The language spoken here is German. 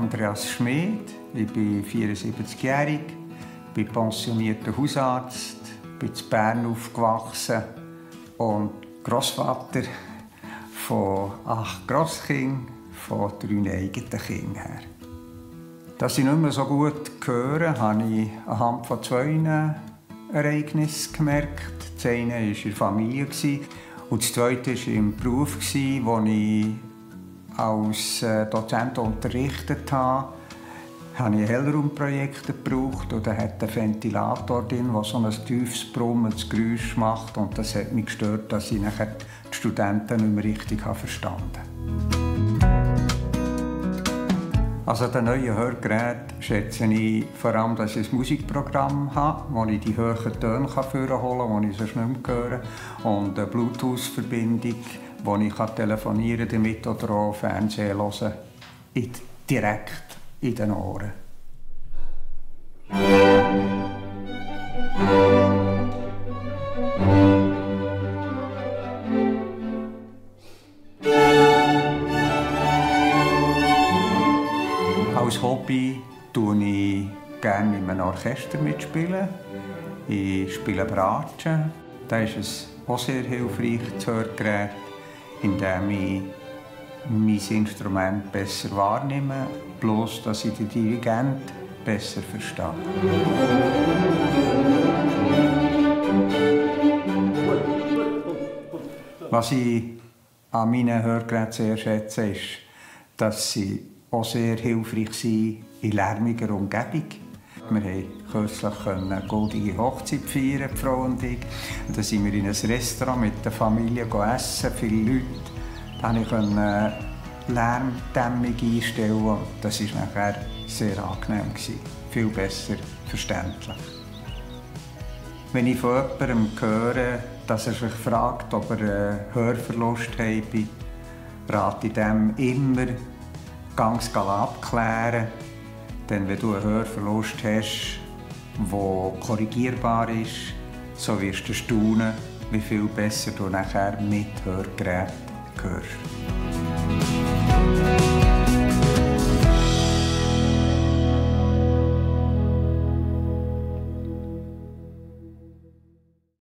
Andreas Schmid, ich bin 74-jährig, bin pensionierter Hausarzt, bin in Bern aufgewachsen und Grossvater von 8 Grosskindern, von 3 eigenen Kindern her. Dass ich nicht mehr so gut höre, habe ich anhand von 2 Ereignissen gemerkt. Das eine war in der Familie und das zweite war im Beruf, wo ich als Dozent unterrichtet habe. Ich habe Hellraumprojekte gebraucht und da hat ein Ventilator drin, der so ein tiefes brummendes Geräusch macht. Und das hat mich gestört, dass ich nachher die Studenten nicht mehr richtig verstanden habe. Also das neue Hörgerät schätze ich vor allem, dass ich ein Musikprogramm habe, wo ich die hohen Töne hervorholen kann, die ich sonst nicht mehr höre. Und eine Bluetooth-Verbindung, wo ich telefonieren damit oder auch Fernsehen hören, direkt in den Ohren. Als Hobby spiele ich gerne in einem Orchester mitspielen. Ich spiele Bratsche. Da ist es auch sehr hilfreich, das Hörgerät, indem ich mein Instrument besser wahrnehme, bloß dass ich den Dirigent besser verstehe. Was ich an meinen Hörgeräten sehr schätze, ist, dass sie auch sehr hilfreich sind in lärmiger Umgebung. Wir haben kürzlich eine goldige Hochzeit feiern, die Frau und ich. Und dann sind wir in ein Restaurant mit der Familie essen, viele Leute. Da konnte ich Lärmdämmung einstellen. Das war nachher sehr angenehm, viel besser verständlich. Wenn ich von jemandem höre, dass er sich fragt, ob er einen Hörverlust habe, rate ich dem immer, ganz abklären. Denn wenn du einen Hörverlust hast, der korrigierbar ist, so wirst du staunen, wie viel besser du nachher mit Hörgeräten hörst.